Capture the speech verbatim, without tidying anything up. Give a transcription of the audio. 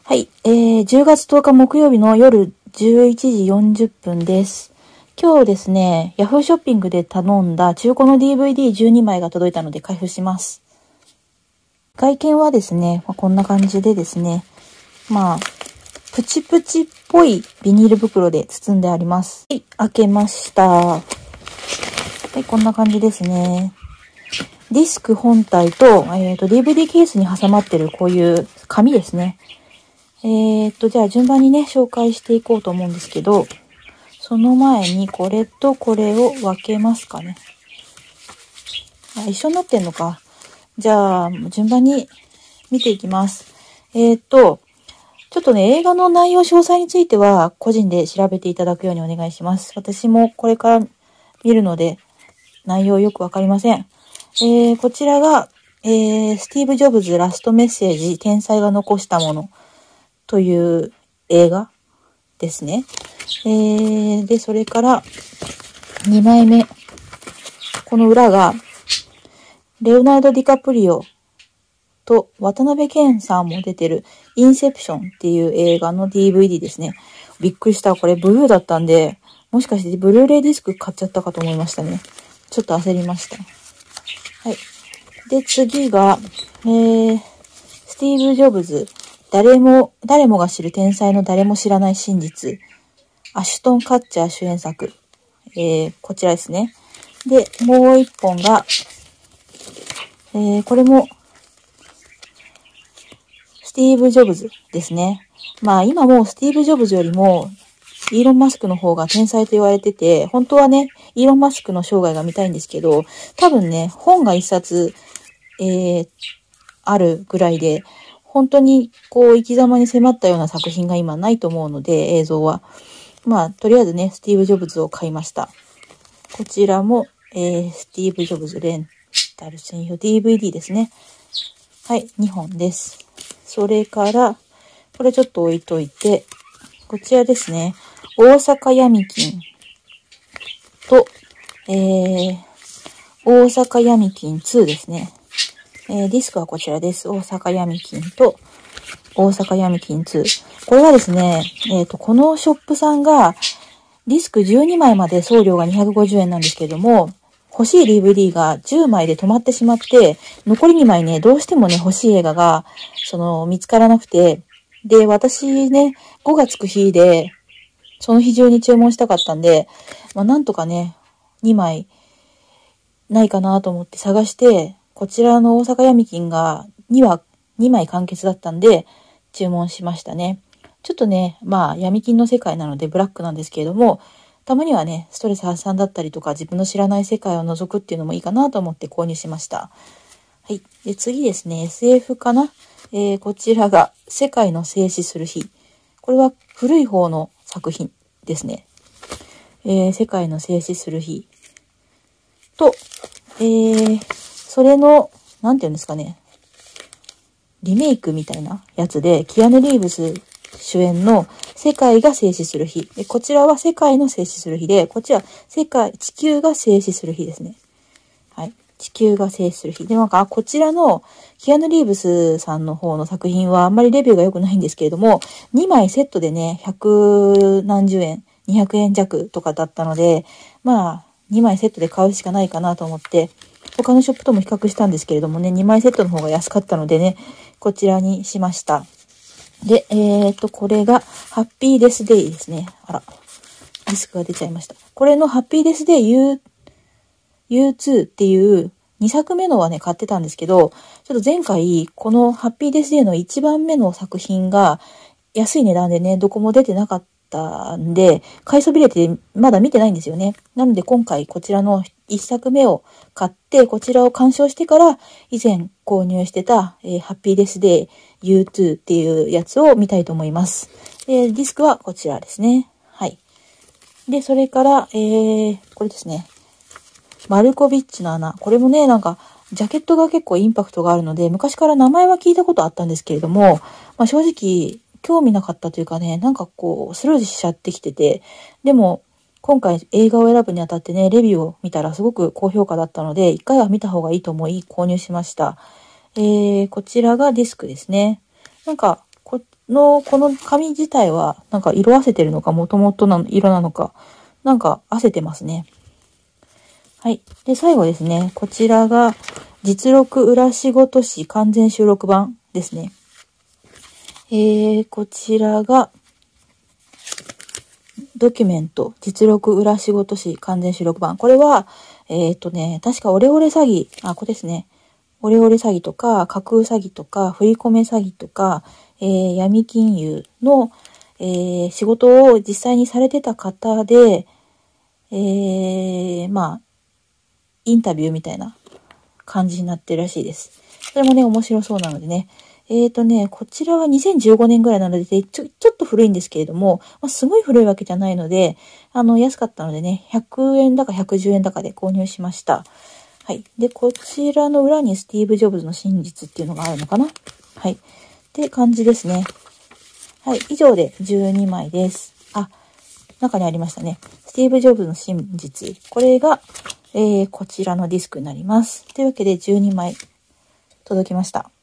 はい、えー、じゅうがつとおか木曜日の夜じゅういちじよんじゅっぷんです。今日ですね、ヤフーショッピングで頼んだ中古の ディーブイディーじゅうにまいが届いたので開封します。外見はですね、まあ、こんな感じでですね、まあ、プチプチっぽいビニール袋で包んであります。はい、開けました。はい、こんな感じですね。ディスク本体と、えっと、ディーブイディー ケースに挟まってるこういう紙ですね。えーっと、じゃあ順番にね、紹介していこうと思うんですけど、その前にこれとこれを分けますかね。あ、一緒になってんのか。じゃあ、順番に見ていきます。えーっと、ちょっとね、映画の内容詳細については、個人で調べていただくようにお願いします。私もこれから見るので、内容よくわかりません。えー、こちらが、えー、スティーブ・ジョブズラストメッセージ、天才が残したもの。という映画ですね。えー、で、それからにまいめ。この裏が、レオナルド・ディカプリオと渡辺謙さんも出てるインセプションっていう映画の ディーブイディー ですね。びっくりした。これブルーだったんで、もしかしてブルーレイディスク買っちゃったかと思いましたね。ちょっと焦りました。はい。で、次が、えー、スティーブ・ジョブズ。誰も、誰もが知る天才の誰も知らない真実。アシュトン・カッチャー主演作。えー、こちらですね。で、もう一本が、えー、これも、スティーブ・ジョブズですね。まあ今もうスティーブ・ジョブズよりも、イーロン・マスクの方が天才と言われてて、本当はね、イーロン・マスクの生涯が見たいんですけど、多分ね、本が一冊、えー、あるぐらいで、本当にこう生き様に迫ったような作品が今ないと思うので、映像は。まあ、とりあえずね、スティーブ・ジョブズを買いました。こちらも、えー、スティーブ・ジョブズレンタル専用 ディーブイディー ですね。はい、にほんです。それから、これちょっと置いといて、こちらですね。大阪闇金と、えー、大阪闇金ツーですね。えー、ディスクはこちらです。大阪闇金と大阪闇金ツー。これはですね、えっと、このショップさんがディスクじゅうにまいまで送料がにひゃくごじゅうえんなんですけれども、欲しい ディーブイディー がじゅうまいで止まってしまって、残りにまいね、どうしてもね、欲しい映画が、その、見つからなくて、で、私ね、ごがつく日で、その日中に注文したかったんで、まあ、なんとかね、にまいないかなと思って探して、こちらの大阪闇金がにはにまい完結だったんで、注文しましたね。ちょっとね、まあ闇金の世界なのでブラックなんですけれども、たまにはね、ストレス発散だったりとか自分の知らない世界を覗くっていうのもいいかなと思って購入しました。はい。で、次ですね、エスエフ かな、えー、こちらが世界の静止する日。これは古い方の作品ですね。えー、世界の静止する日。と、えー、それの、なんていうんですかね、リメイクみたいなやつで、キアヌ・リーブス主演の世界が静止する日。で、こちらは世界の静止する日で、こっちは世界、地球が静止する日ですね。はい。地球が静止する日。で、なんか、こちらのキアヌ・リーブスさんの方の作品はあんまりレビューが良くないんですけれども、にまいセットでね、百何十円、にひゃくえん弱とかだったので、まあ、にまいセットで買うしかないかなと思って、他のショップとも比較したんですけれどもね、にまいセットの方が安かったのでね、こちらにしました。で、えっと、これが、ハッピーデスデイですね。あら、ディスクが出ちゃいました。これのハッピーデスデイ ユー、ユーツー っていうにさくめのはね、買ってたんですけど、ちょっと前回、このハッピーデスデイのいちばんめの作品が、安い値段でね、どこも出てなかったんで、買いそびれてまだ見てないんですよね。なので今回こちらのいっさくめを買って、こちらを鑑賞してから、以前購入してた、えー、ハッピーデスデイ ユーツー っていうやつを見たいと思います。で、ディスクはこちらですね。はい。で、それから、えー、これですね。マルコビッチの穴。これもね、なんか、ジャケットが結構インパクトがあるので、昔から名前は聞いたことあったんですけれども、まあ正直、興味なかったというかね、なんかこう、スルーしちゃってきてて、でも、今回映画を選ぶにあたってね、レビューを見たらすごく高評価だったので、一回は見た方がいいと思い購入しました。えー、こちらがディスクですね。なんか、この、この紙自体は、なんか色あせてるのか、元々の色なのか、なんかあせてますね。はい。で、最後ですね。こちらが、実録裏仕事誌完全収録版ですね。えー、こちらが、ドキュメント、実録裏仕事誌完全収録版。これは、えっとね、確かオレオレ詐欺、あ、これですね。オレオレ詐欺とか、架空詐欺とか、振り込め詐欺とか、えー、闇金融の、えー、仕事を実際にされてた方で、えー、まあ、インタビューみたいな感じになってるらしいです。それもね、面白そうなのでね。えーとね、こちらはにせんじゅうごねんぐらいなので、ちょ、ちょっと古いんですけれども、まあ、すごい古いわけじゃないので、あの、安かったのでね、ひゃくえんだかひゃくじゅうえんだかで購入しました。はい。で、こちらの裏にスティーブ・ジョブズの真実っていうのがあるのかな。はい。って感じですね。はい。以上でじゅうにまいです。あ、中にありましたね。スティーブ・ジョブズの真実。これが、えー、こちらのディスクになります。というわけでじゅうにまい届きました。